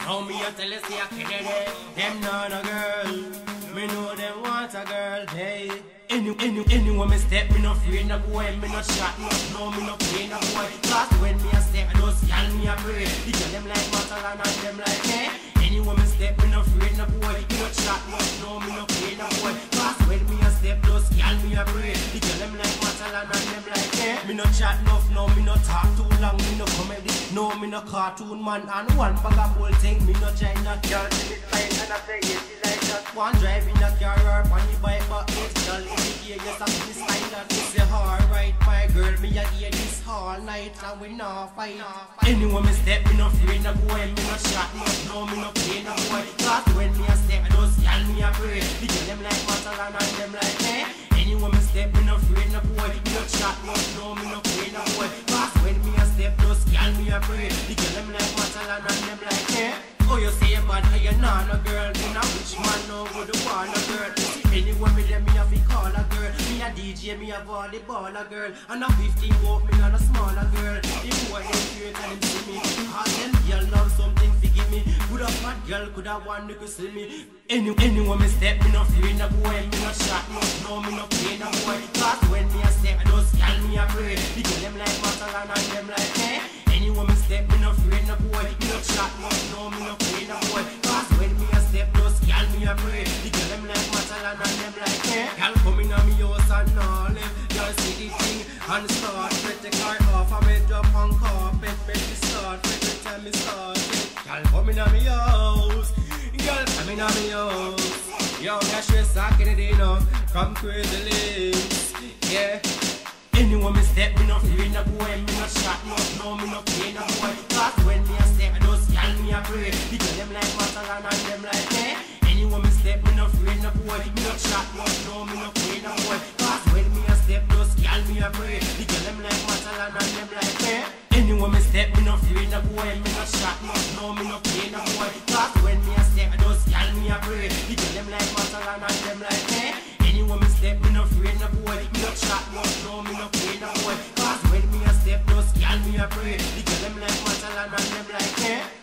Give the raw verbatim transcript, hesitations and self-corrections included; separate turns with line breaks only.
Now me a tell you say I can't get them not a girl. Me know them want a girl, hey. Any, any, anyone me step, me no fear no boy. Me no shot, no, no, me no play no boy. Cause when me a step, I just yell me a pray. You tell them like metal and them like hey. Anyone me step, me no fear no boy. Me no shot, no, no, me no play no boy. Cause when me a step, just yell me a pray. You tell them like metal and them like hey. Me no chat enough, no, me no talk too long. Me no comedy, no, me no cartoon man. And one bag of whole thing, me no China girl. See me fine and I say yes, she like that. One driving a car or on the bike, but it's girl. Yeah, yes, I'm this line that is a alright, my girl. Me a hear this all night and we no fight. Anyone me step, me no fear no boy. Me no shot, no, no, me no play no boy. Cause when me a step, I just yell me a pray. You tell them like metal and them like hey. Anyone me step, me no fear no boy. Me no shot, no, no, me no play no boy. Cause when me a step, just yell me a pray. You tell them like metal and them like hey. Oh, you say bad, how you not a girl? You know which man no good want a girl. Anyone me them me have to call a girl. Me a D J, me a volleyball a girl. And a fifteen walk me not a smaller girl. The boy them fear and them see me. Cause them girl love something to give me. Could a fat girl, could a one nigga see me. Any, anyone me step, me no fear no boy. Me no shot, no, no, me no play no boy. Cause when me a step, I just yell me a pray. You tell them like metal and them like hey. Anyone me step, me no fear no boy. Me no shot, no, no, me no play no boy. Cause when me a step, just yell me a pray. You tell them like metal and them like hey. Y'all come in on me house and all live. Y'all see the thing and start. Let the car off and me drop on carpet. Make me start, every time me start it. Y'all come in on me house. Y'all come in on me house. Yo, me a stress back in the day now. Come crazy lips, yeah. Anyone me step, me no fear no boy. Me no shot, no, no, me no play no boy. Cause when me a step, I just yell me a pray. You tell them like metal and them like hey. Anyone me step, me no fear no boy. Me no shot, no, no, me no play no boy. Cause when me a step, just yell me a pray. You tell them like metal and them like hey. Anyone me step, me no fear no boy. Me no shot, no, no, me no play no boy. Cause when me a step, I just yell me a pray. You tell them like metal and them like hey. Anyone me step, me no fear no boy. Me no shot, no, no, me no play no boy. Cause when me a step, just yell me a pray. You tell them like metal and them like hey.